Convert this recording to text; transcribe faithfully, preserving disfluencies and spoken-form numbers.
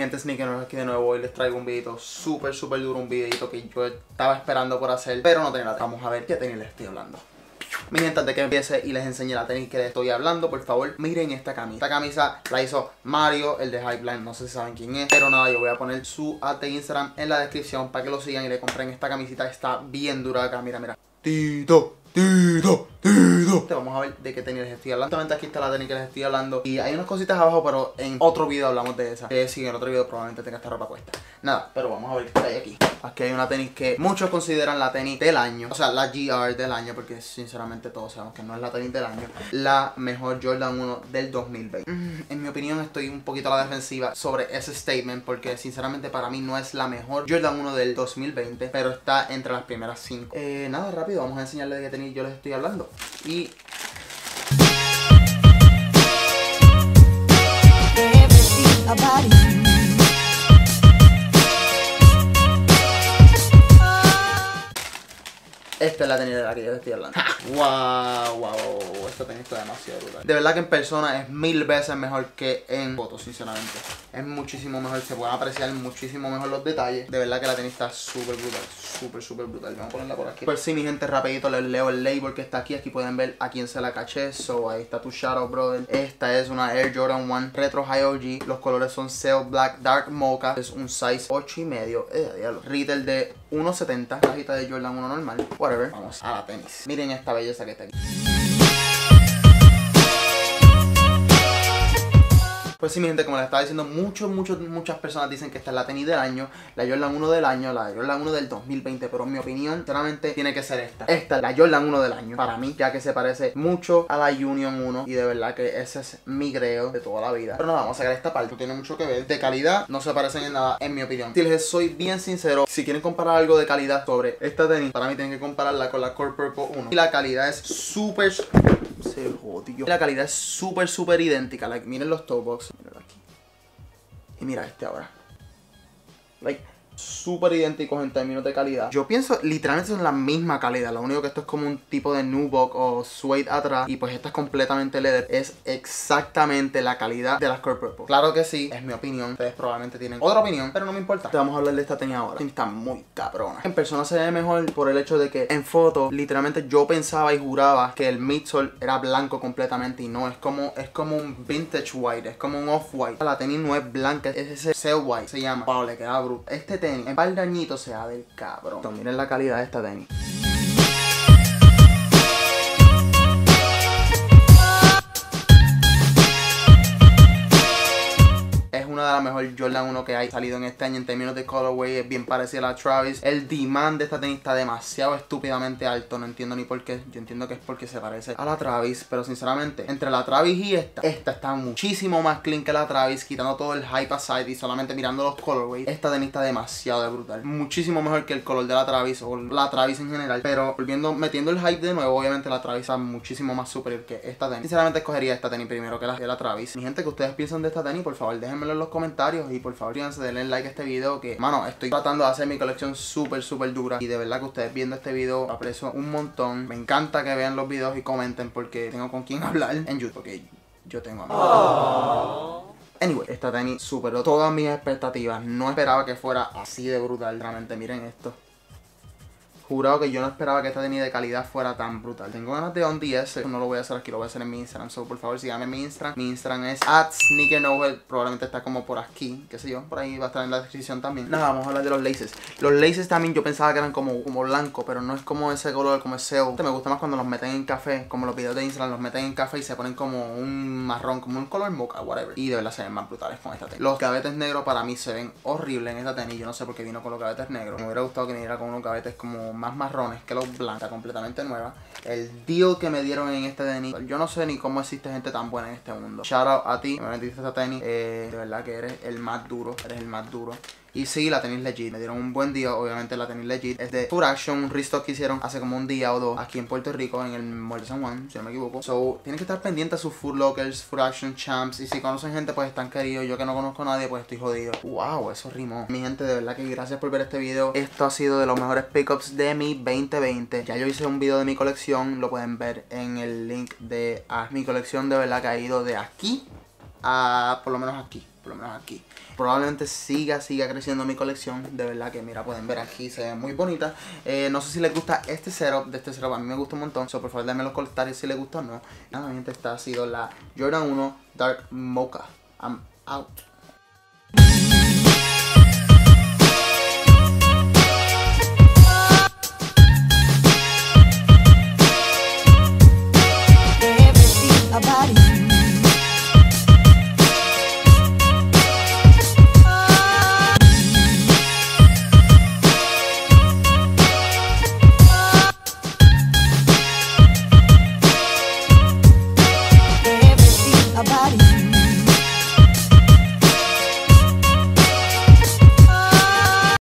gente, Sneakerheads aquí de nuevo. Hoy les traigo un videito súper, súper duro. Un videito que yo estaba esperando por hacer, pero no tenía la tenis. Vamos a ver qué tenis les estoy hablando. Mi gente, antes de que empiece y les enseñe la tenis que les estoy hablando, por favor, miren esta camisa. Esta camisa la hizo Mario, el de Hypeline. No sé si saben quién es, pero nada, yo voy a poner su ad de Instagram en la descripción para que lo sigan y le compren esta camisita. Está bien dura acá, mira, mira. Tito, Tito, Tito. Vamos a ver de qué tenis les estoy hablando. Actualmente aquí está la tenis que les estoy hablando. Y hay unas cositas abajo, pero en otro video hablamos de esa. Que sí, en otro video probablemente tenga esta ropa puesta. Nada, pero vamos a ver qué hay aquí. Aquí hay una tenis que muchos consideran la tenis del año. O sea, la G R del año, porque sinceramente todos sabemos que no es la tenis del año. La mejor Jordan uno del dos mil veinte. Mm, en mi opinión estoy un poquito a la defensiva sobre ese statement, porque sinceramente para mí no es la mejor Jordan uno del dos mil veinte, pero está entre las primeras cinco. Eh, nada, rápido, vamos a enseñarles de qué tenis yo les estoy hablando. Y... esta es la tenis de la que yo les estoy hablando. Wow, wow, esta tenis está demasiado brutal. De verdad que en persona es mil veces mejor que en fotos, sinceramente. Es muchísimo mejor, se pueden apreciar muchísimo mejor los detalles. De verdad que la tenis está súper brutal, súper, súper brutal. Vamos a ponerla por aquí. Pues sí, mi gente, rapidito les leo el label que está aquí. Aquí pueden ver a quién se la caché. So, ahí está tu shadow, brother. Esta es una Air Jordan uno Retro High O G. Los colores son Sail Black Dark Mocha. Es un size ocho y medio. Eh, diablo. Retail de uno setenta. Cajita de Jordan uno normal. Whatever. Vamos a la tenis. Miren esta belleza que está aquí. Pues sí, mi gente, como les estaba diciendo, muchos, muchos, muchas personas dicen que esta es la tenis del año, la Jordan uno del año, la Jordan uno del dos mil veinte, pero en mi opinión, sinceramente, tiene que ser esta. Esta es la Jordan uno del año, para mí, ya que se parece mucho a la Union uno, y de verdad que ese es mi greo de toda la vida. Pero nada, vamos a sacar esta parte, no tiene mucho que ver. De calidad, no se parecen en nada, en mi opinión. Si les soy bien sincero, si quieren comparar algo de calidad sobre esta tenis, para mí tienen que compararla con la Core Purple uno. Y la calidad es súper... Se jodió. La calidad es súper, súper idéntica. Like, miren los toe box. Míralo aquí. Y mira este ahora. Like, súper idénticos en términos de calidad. Yo pienso, literalmente son la misma calidad. Lo único que esto es como un tipo de nubuck o suede atrás. Y pues esta es completamente leather. Es exactamente la calidad de las Core Purple. Claro que sí, es mi opinión. Ustedes probablemente tienen otra opinión, pero no me importa. Vamos a hablar de esta tenis ahora. Está muy cabrona. En persona se ve mejor por el hecho de que en foto, literalmente yo pensaba y juraba que el midsole era blanco completamente. Y no, es como, es como un vintage white. Es como un off-white. La tenis no es blanca, es ese sail white. Se llama. Wow, le queda bruto. Este tenis en par de añitos se va del cabrón. Entonces, miren la calidad de esta tenis. Una de las mejores Jordan uno que hay salido en este año en términos de colorway. Es bien parecida a la Travis. El demand de esta tenis está demasiado estúpidamente alto. No entiendo ni por qué. Yo entiendo que es porque se parece a la Travis, pero sinceramente, entre la Travis y esta, esta está muchísimo más clean que la Travis, quitando todo el hype aside y solamente mirando los colorways. Esta tenis está demasiado de brutal. Muchísimo mejor que el color de la Travis o la Travis en general. Pero volviendo, metiendo el hype de nuevo, obviamente la Travis está muchísimo más superior que esta tenis. Sinceramente escogería esta tenis primero que la, que la Travis. Mi gente, ¿qué ustedes piensan de esta tenis? Por favor, déjenmelo en los comentarios y por favor fíjense, denle like a este video, que mano, estoy tratando de hacer mi colección súper súper dura y de verdad que ustedes viendo este video lo aprecio un montón. Me encanta que vean los videos y comenten porque tengo con quién hablar en YouTube, porque yo tengo amigos. Oh. Anyway, esta tenis superó todas mis expectativas. No esperaba que fuera así de brutal. Realmente miren esto. Jurado que yo no esperaba que esta tenis de calidad fuera tan brutal. Tengo ganas de on D S, no lo voy a hacer aquí, lo voy a hacer en mi Instagram. So, por favor, síganme en mi Instagram. Mi Instagram es at sneakernovel. Probablemente está como por aquí, qué sé yo. Por ahí va a estar en la descripción también. Nada, vamos a hablar de los laces. Los laces también yo pensaba que eran como, como blanco, pero no es como ese color, como ese. Me gusta más cuando los meten en café, como los videos de Instagram, los meten en café y se ponen como un marrón, como un color mocha, whatever. Y de verdad se ven más brutales con esta tenis. Los gavetes negros para mí se ven horribles en esta tenis. Yo no sé por qué vino con los gavetes negros. Me hubiera gustado que viniera con unos gavetes como más marrones que los blanca, completamente nueva. El deal que me dieron en este tenis, yo no sé ni cómo existe gente tan buena en este mundo. Shout out a ti, que me vendiste esta tenis. Eh, de verdad que eres el más duro, eres el más duro. Y sí, la tenis legit, me dieron un buen día. Obviamente la tenis legit es de Foot Action, un restock que hicieron hace como un día o dos aquí en Puerto Rico, en el Mall de San Juan, si no me equivoco. So, tienen que estar pendientes a sus Foot Lockers, Foot Action Champs. Y si conocen gente, pues están queridos. Yo que no conozco a nadie, pues estoy jodido. Wow, eso rimó. Mi gente, de verdad que gracias por ver este video. Esto ha sido de los mejores pickups de mi veinte veinte. Ya yo hice un video de mi colección, lo pueden ver en el link de a mi colección. De verdad que ha ido de aquí a por lo menos aquí. por lo menos aquí. Probablemente siga, siga creciendo mi colección. De verdad que mira, pueden ver aquí, se ve muy bonita. Eh, no sé si les gusta este setup, de este setup a mí me gusta un montón. So, por favor, denme en los comentarios si les gusta o no. Nada, mi gente, esta ha sido la Jordan uno Dark Mocha. I'm out.